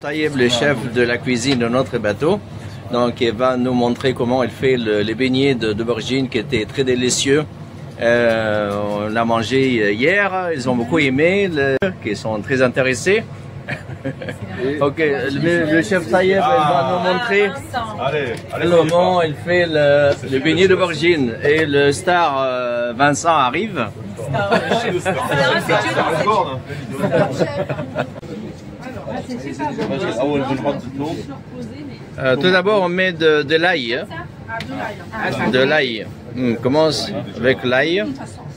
Taïeb, le chef de la cuisine de notre bateau, donc il va nous montrer comment il fait les beignets d'aubergine qui étaient très délicieux. On l'a mangé hier, ils ont beaucoup aimé, ils sont très intéressés. Ok, le chef Taïeb va nous montrer comment il fait le beignet d'aubergine. Et le star Vincent arrive. Tout d'abord, on met de l'ail. De l'ail. On commence avec l'ail.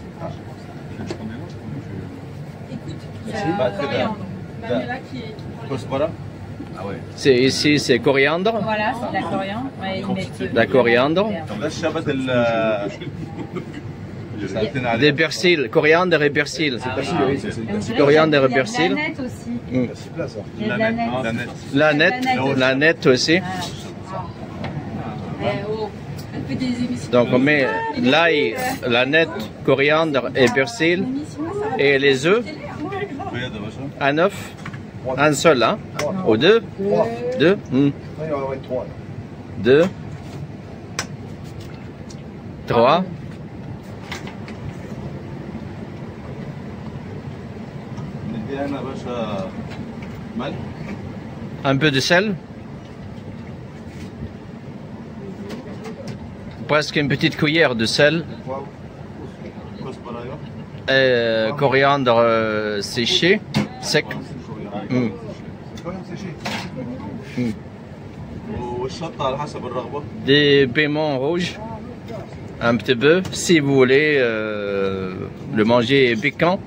Ici, c'est coriandre. Voilà, c'est de la coriandre. Ouais, de la coriandre. Des persil, coriandre et persil. Coriandre et persil. L'aneth aussi. L'aneth aussi. Donc on met l'ail, l'aneth, coriandre et persil et les œufs. Un œuf, un seul, hein? Ou deux? Deux? Deux. Trois. Un peu de sel. Presque une petite cuillère de sel. Et coriandre séché, sec. Des piments rouges. Un petit peu, si vous voulez le manger piquant.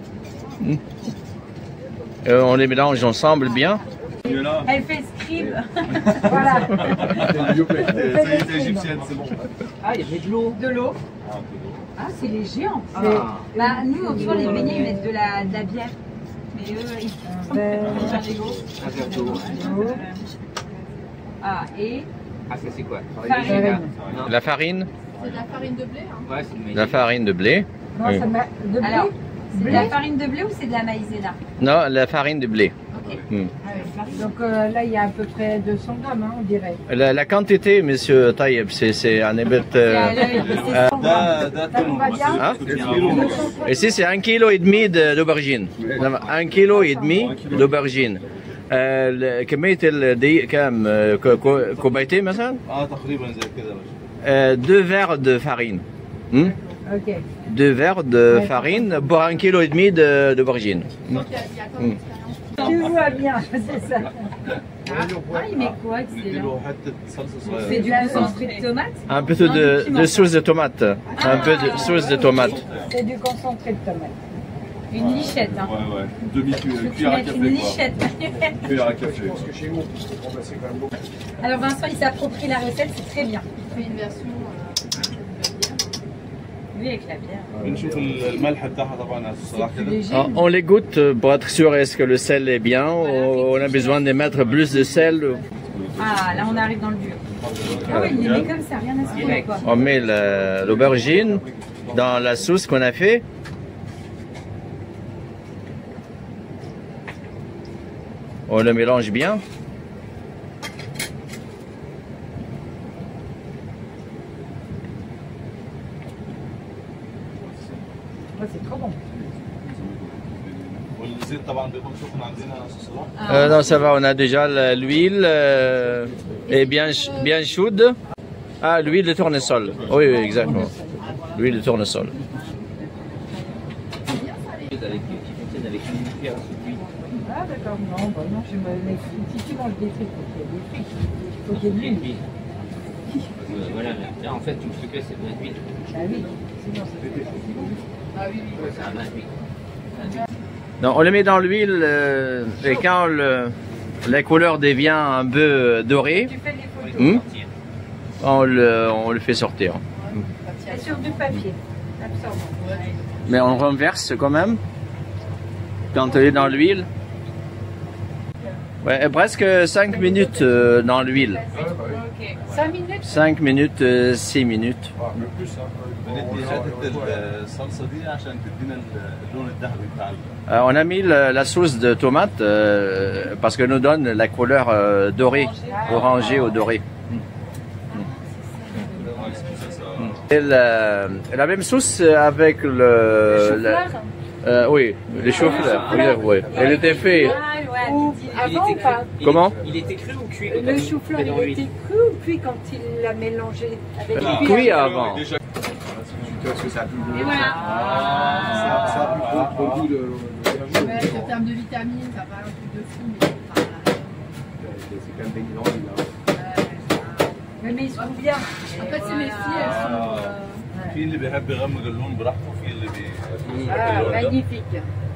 On les mélange ensemble bien. Elle fait scribe. Voilà. C'est égyptienne, c'est bon. Ah, il y avait de l'eau. De l'eau. Ah, c'est léger en fait. Bah, nous, on les beignets, ils mettent de la bière. Mais eux, ils font de l'eau. Ah, et. Ah, ça c'est quoi? Farine. La farine. C'est de la farine de blé, hein? Ouais, c'est La farine de blé. Non, ça met de blé. Alors, c'est de la farine de blé ou c'est de la maïzena? Non, la farine de blé. Donc là, il y a à peu près 200 grammes, hein, on dirait. La quantité, monsieur Taïeb, c'est un ébet. Ici, c'est 1,5 kg d'aubergine. 1,5 kg d'aubergine. كمية الدقيق كام كوبايتين مثلا؟ تقريبا زي كده. 2 verres de farine. Ok. 2 verres de farine pour 1,5 kg d'aubergine. Tu vois bien, c'est ça. Ah, il met quoi? C'est du concentré de tomate? Un peu de sauce de tomate. Un peu de sauce de tomate. C'est du concentré de tomate. Une lichette, hein. Ouais. Demi-cuillère à café. Une lichette. Cuillère à café. Alors Vincent, il s'approprie la recette, c'est très bien. Il fait une version. Oui, avec la bière. بنشوف الملح بتاعها طبعا الصراحه كده. On les goûte pour être sûr est-ce que le sel est bien ou on a besoin de mettre plus de sel. Ah, là on arrive dans le dur. Ah oui, il est comme ça, rien à se faire quoi. On met l'aubergine dans la sauce qu'on a fait. On le mélange bien. C'est trop bon. والزيت طبعا بيكون سخن عندنا صراحه. Non, ça va, on a déjà l'huile est bien chaude. Ah, l'huile de tournesol. Oui, exactement. L'huile de tournesol. Ah d'accord, non, si tu manges des frites, il faut qu'il y ait de l'huile. Voilà, là en fait, tout ce que c'est de l'huile. Ah oui, sinon c'est Ah oui. C'est un 28. Donc, on le met dans l'huile et quand la couleur devient un peu dorée, Tu fais les photos. on le fait sortir. C'est sur du papier, absorbant. Mais on renverse quand même quand elle est dans l'huile. Ouais, presque 5 minutes dans l'huile. Ok. 5 minutes? 5 minutes, 6 minutes. بندي حته الصلصه دي عشان تدينا اللون الذهبي بتاع On a mis la sauce de tomate parce qu'elle nous donne la couleur dorée, orangée ou dorée. Et la même sauce avec oui, les choux-fleurs. Oui. Elle était faite. Avant ou pas? Comment? Il était cru ou cuit? Le chou-fleur, il était cru ou cuit quand il l'a mélangé avec Cuit avant. Et voilà. Ça a plus gros goût de. Ouais, en termes de vitamines, ça va un truc de fou, mais C'est quand même déguisant, là. Mais ils sont bien. en fait, c'est mes filles, elles sont. في اللي بيحب يغمق اللون براحته وفي اللي Magnifique.